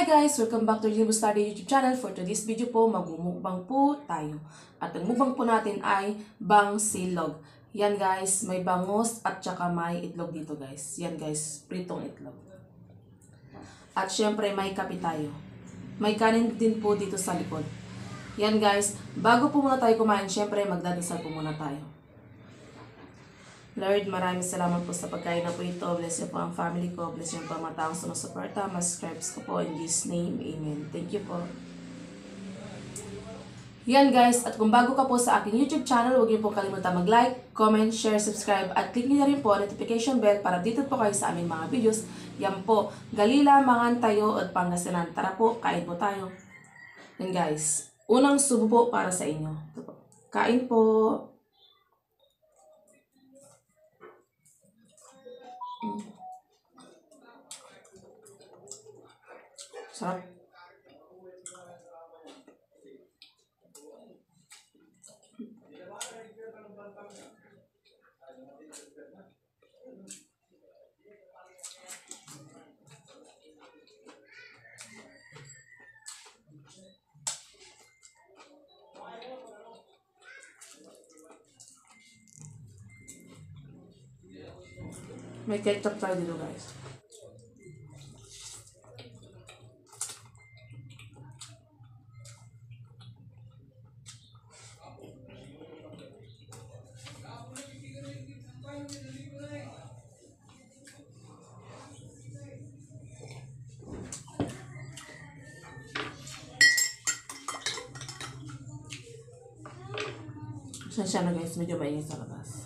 Hi guys! Welcome back to Lino Bustardo YouTube channel. For today's video po, magmumukbang po tayo. At ang mukbang po natin ay bang silog. Yan guys, may bangus at saka may itlog dito guys. Yan guys, pritong itlog. At syempre may kape tayo. May kanin din po dito sa likod. Yan guys, bago po muna tayo kumain, syempre magdadasal po muna tayo. Lord, maraming salamat po sa pagkain na po ito. Bless niyo po ang family ko. Bless niyo po ang mga taong sumusuporta. Mas-subscribes ko po in Jesus' name. Amen. Thank you po. Yan guys, at kung bago ka po sa aking YouTube channel, huwag niyo po kalimutan mag-like, comment, share, subscribe, at click niyo na rin po ang notification bell para dito po kayo sa aming mga videos. Yan po, Galila, Mangantayo, at Pangasinan. Tara po, kain po tayo. Yan guys, unang subo po para sa inyo. Ito po. Kain po. Sarap. May ketchup tayo dito guys. Siya na guys, medyo mainit sa labas.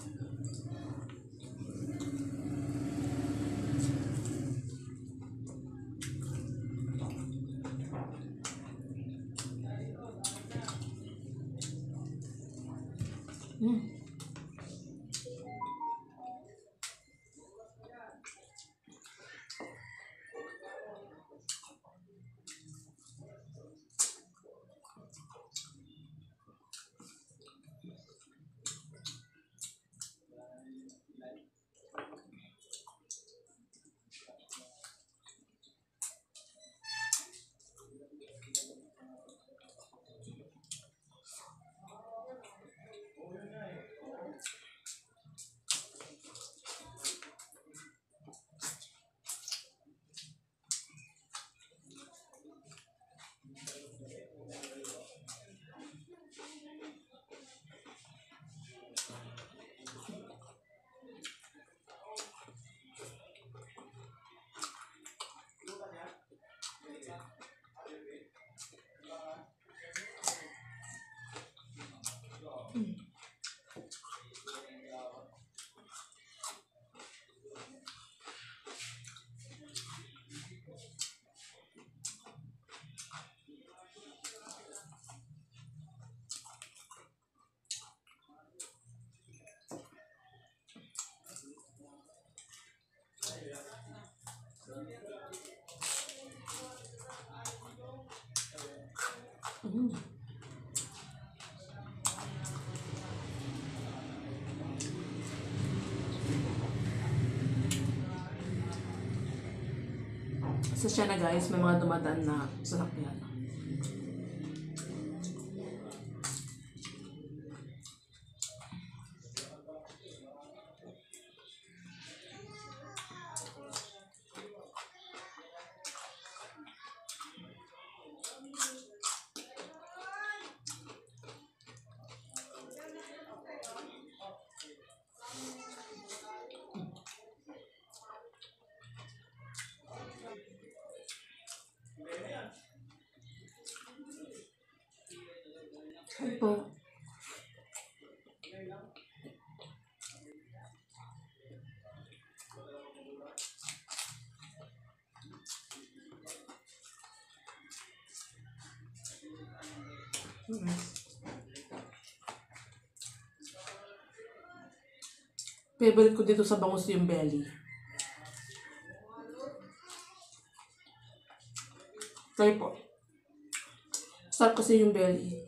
So siya na guys, may mga dumadaan na sasakyan. Ay po. Favorite ko dito sa bangus yung belly. Try po. Sarap kasi yung belly.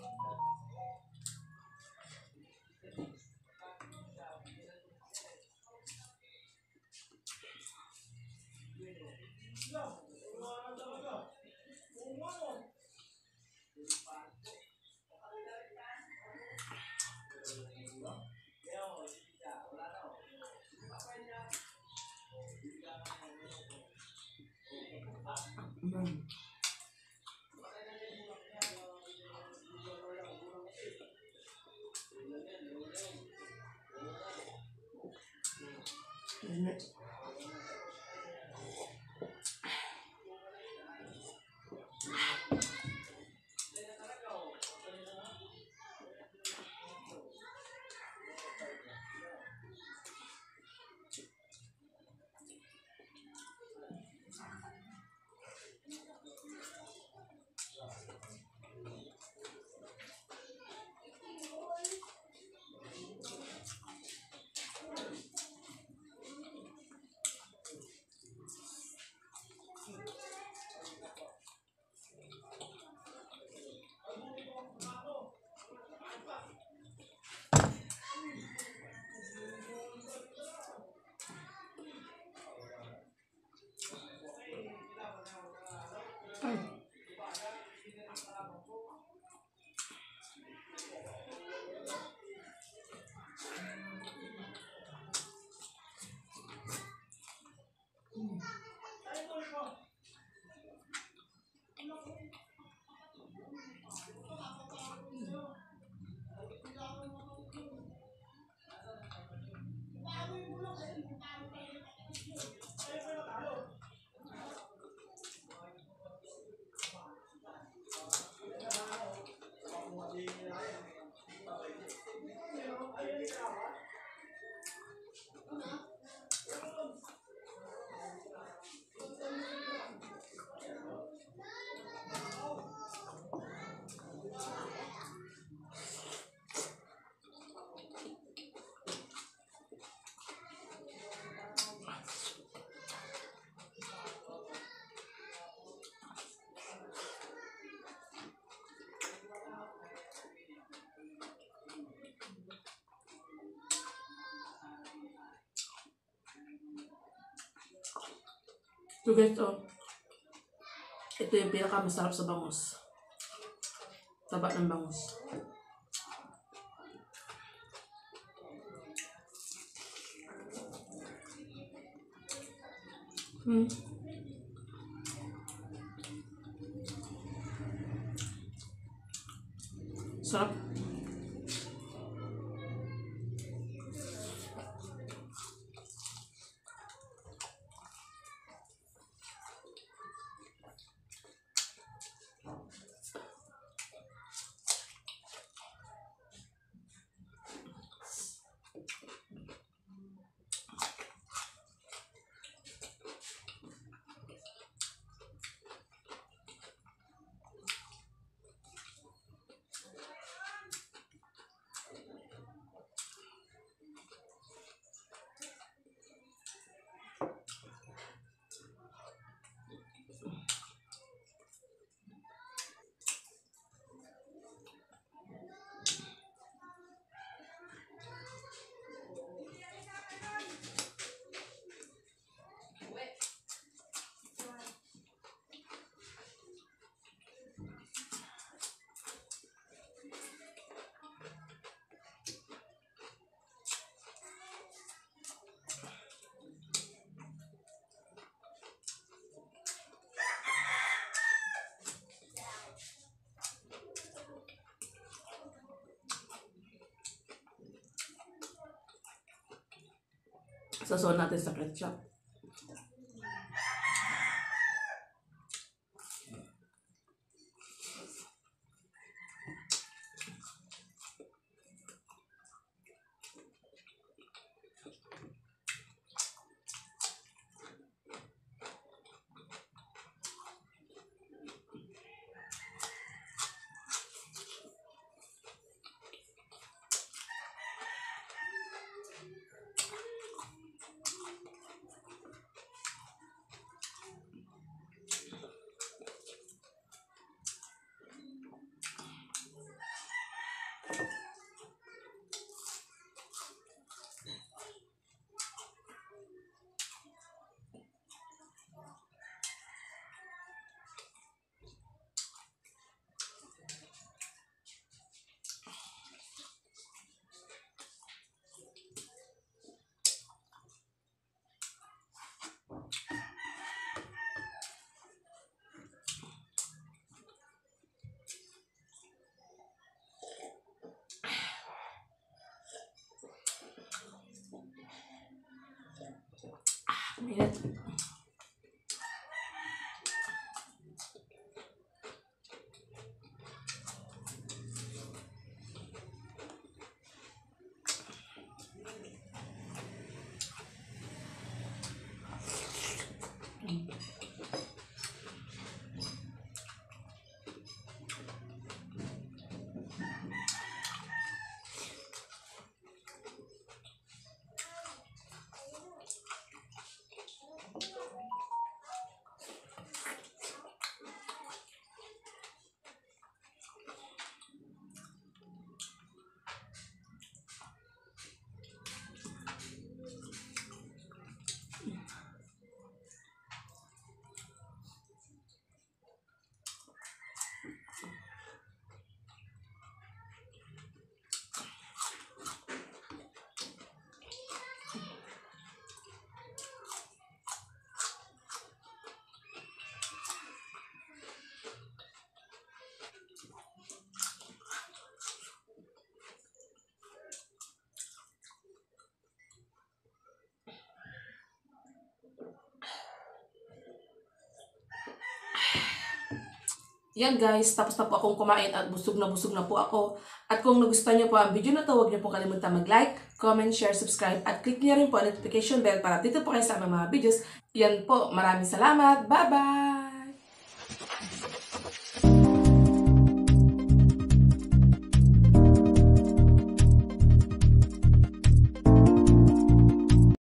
So guys, oh, ito yung pinakamasarap sa bangus. Taba ng bangus. Sarap. Sasawan natin sa ketchup. Minute. Yan guys, tapos na po akong kumain at busog na po ako. At kung nagustuhan niyo po ang video na to, huwag niyo po kalimutan mag-like, comment, share, subscribe, at click niyo rin po ang notification bell para dito po kayo sa aming mga videos. Yan po, maraming salamat. Bye-bye!